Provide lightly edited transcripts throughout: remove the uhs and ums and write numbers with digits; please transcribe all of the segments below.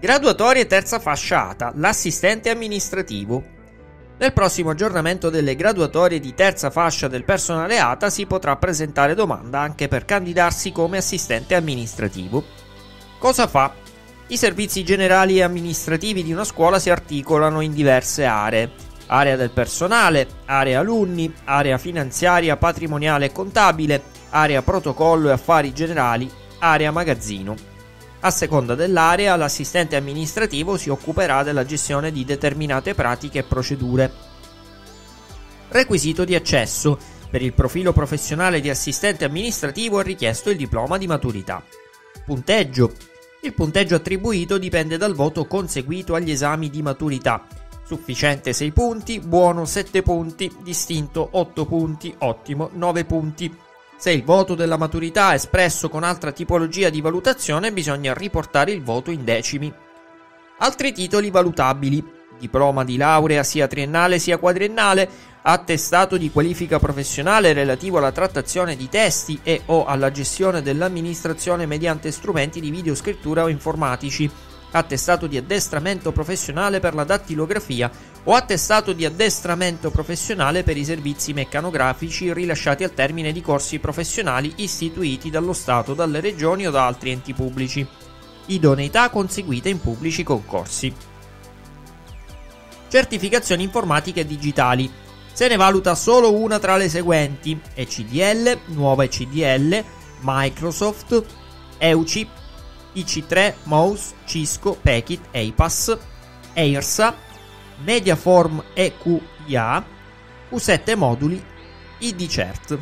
Graduatorie terza fascia ATA, l'assistente amministrativo. Nel prossimo aggiornamento delle graduatorie di terza fascia del personale ATA si potrà presentare domanda anche per candidarsi come assistente amministrativo. Cosa fa? I servizi generali e amministrativi di una scuola si articolano in diverse aree. Area del personale, area alunni, area finanziaria, patrimoniale e contabile, area protocollo e affari generali, area magazzino. A seconda dell'area, l'assistente amministrativo si occuperà della gestione di determinate pratiche e procedure. Requisito di accesso. Per il profilo professionale di assistente amministrativo è richiesto il diploma di maturità. Punteggio. Il punteggio attribuito dipende dal voto conseguito agli esami di maturità. Sufficiente 6 punti, buono 7 punti, distinto 8 punti, ottimo 9 punti. Se il voto della maturità è espresso con altra tipologia di valutazione, bisogna riportare il voto in decimi. Altri titoli valutabili: diploma di laurea sia triennale sia quadriennale, attestato di qualifica professionale relativo alla trattazione di testi e o alla gestione dell'amministrazione mediante strumenti di videoscrittura o informatici, attestato di addestramento professionale per la dattilografia o attestato di addestramento professionale per i servizi meccanografici rilasciati al termine di corsi professionali istituiti dallo Stato, dalle regioni o da altri enti pubblici. Idoneità conseguita in pubblici concorsi. Certificazioni informatiche e digitali. Se ne valuta solo una tra le seguenti: ECDL, nuova ECDL, Microsoft, EUCI, IC3, MOUS, Cisco, Pekit, EIPAS, EIRSA, Mediaform EQIA, U7 moduli, IDCERT.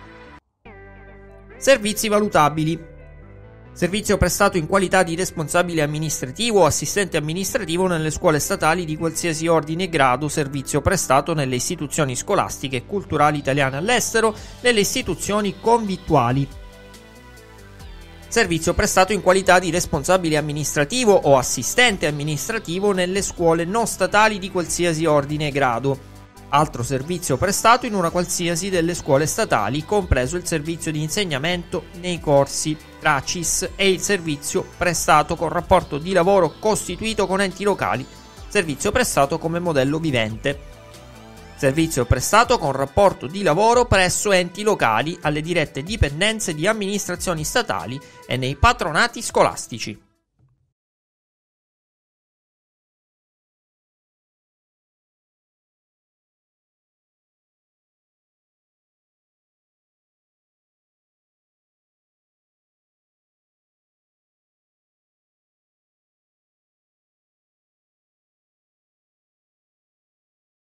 Servizi valutabili. Servizio prestato in qualità di responsabile amministrativo o assistente amministrativo nelle scuole statali di qualsiasi ordine e grado, servizio prestato nelle istituzioni scolastiche e culturali italiane all'estero, nelle istituzioni convittuali. Servizio prestato in qualità di responsabile amministrativo o assistente amministrativo nelle scuole non statali di qualsiasi ordine e grado. Altro servizio prestato in una qualsiasi delle scuole statali, compreso il servizio di insegnamento nei corsi TRACIS e il servizio prestato con rapporto di lavoro costituito con enti locali, servizio prestato come modello vivente. Servizio prestato con rapporto di lavoro presso enti locali, alle dirette dipendenze di amministrazioni statali e nei patronati scolastici.